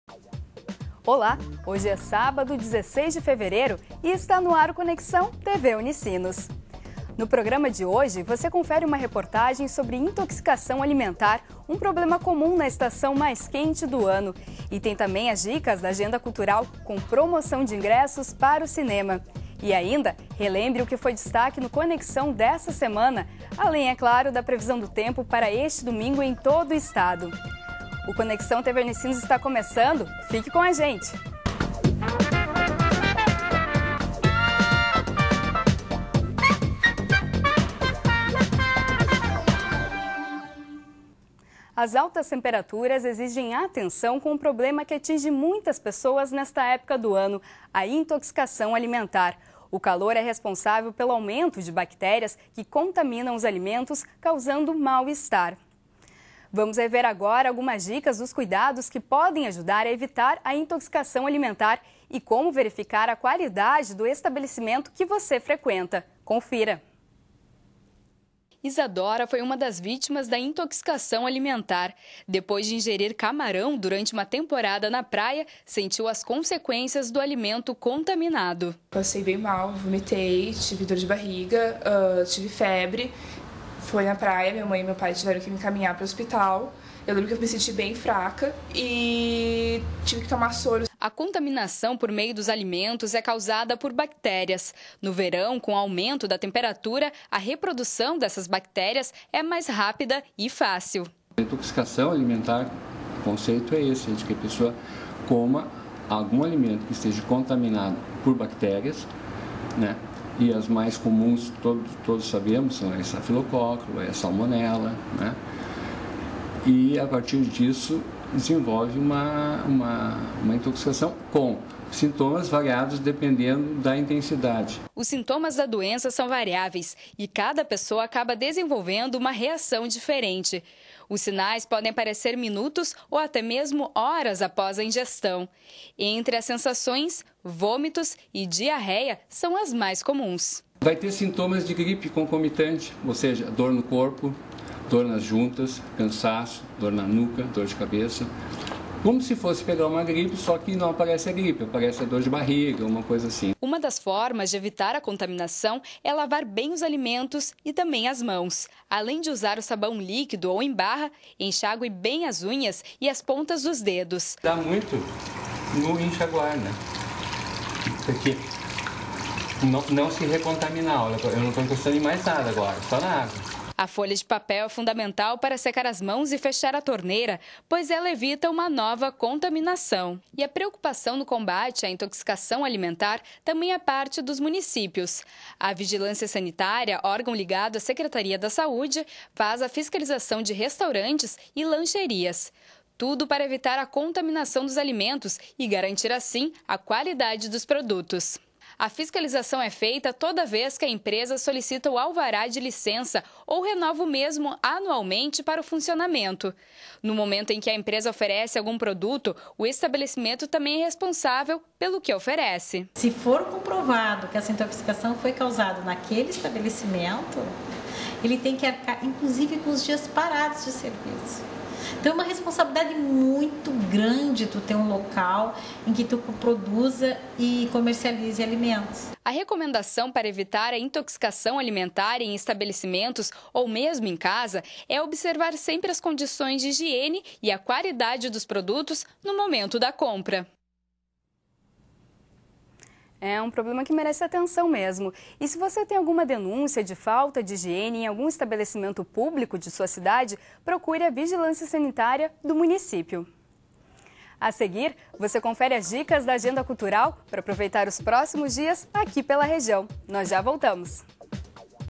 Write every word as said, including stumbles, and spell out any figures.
Olá, hoje é sábado, dezesseis de fevereiro e está no ar o Conexão T V Unicinos. No programa de hoje, você confere uma reportagem sobre intoxicação alimentar, um problema comum na estação mais quente do ano. E tem também as dicas da agenda cultural com promoção de ingressos para o cinema. E ainda, relembre o que foi destaque no Conexão dessa semana, além, é claro, da previsão do tempo para este domingo em todo o estado. O Conexão T V Unicinos está começando, fique com a gente! As altas temperaturas exigem atenção com um problema que atinge muitas pessoas nesta época do ano, a intoxicação alimentar. O calor é responsável pelo aumento de bactérias que contaminam os alimentos, causando mal-estar. Vamos rever agora algumas dicas dos cuidados que podem ajudar a evitar a intoxicação alimentar e como verificar a qualidade do estabelecimento que você frequenta. Confira! Isadora foi uma das vítimas da intoxicação alimentar. Depois de ingerir camarão durante uma temporada na praia, sentiu as consequências do alimento contaminado. Passei bem mal, vomitei, tive dor de barriga, uh, tive febre. Foi na praia, minha mãe e meu pai tiveram que me encaminhar para o hospital. Eu lembro que eu me senti bem fraca e tive que tomar soro. A contaminação por meio dos alimentos é causada por bactérias. No verão, com o aumento da temperatura, a reprodução dessas bactérias é mais rápida e fácil. A intoxicação alimentar, o conceito é esse, de que a pessoa coma algum alimento que esteja contaminado por bactérias, né? E as mais comuns, todos, todos sabemos, são a estafilococcus, a salmonela, né? E a partir disso desenvolve uma, uma, uma intoxicação com sintomas variados dependendo da intensidade. Os sintomas da doença são variáveis e cada pessoa acaba desenvolvendo uma reação diferente. Os sinais podem aparecer minutos ou até mesmo horas após a ingestão. Entre as sensações, vômitos e diarreia são as mais comuns. Vai ter sintomas de gripe concomitante, ou seja, dor no corpo, dor nas juntas, cansaço, dor na nuca, dor de cabeça. Como se fosse pegar uma gripe, só que não aparece a gripe, aparece a dor de barriga, uma coisa assim. Uma das formas de evitar a contaminação é lavar bem os alimentos e também as mãos. Além de usar o sabão líquido ou em barra, enxague bem as unhas e as pontas dos dedos. Dá muito no enxaguar, né? Porque não, não se recontaminar. Eu não estou encostando em mais nada agora, só na água. A folha de papel é fundamental para secar as mãos e fechar a torneira, pois ela evita uma nova contaminação. E a preocupação no combate à intoxicação alimentar também é parte dos municípios. A Vigilância Sanitária, órgão ligado à Secretaria da Saúde, faz a fiscalização de restaurantes e lancherias. Tudo para evitar a contaminação dos alimentos e garantir, assim, a qualidade dos produtos. A fiscalização é feita toda vez que a empresa solicita o alvará de licença ou renova o mesmo anualmente para o funcionamento. No momento em que a empresa oferece algum produto, o estabelecimento também é responsável pelo que oferece. Se for comprovado que essa intoxicação foi causada naquele estabelecimento, ele tem que arcar, inclusive, com os dias parados de serviço. Então, é uma responsabilidade muito grande tu ter um local em que tu produza e comercialize alimentos. A recomendação para evitar a intoxicação alimentar em estabelecimentos ou mesmo em casa é observar sempre as condições de higiene e a qualidade dos produtos no momento da compra. É um problema que merece atenção mesmo. E se você tem alguma denúncia de falta de higiene em algum estabelecimento público de sua cidade, procure a Vigilância Sanitária do município. A seguir, você confere as dicas da Agenda Cultural para aproveitar os próximos dias aqui pela região. Nós já voltamos.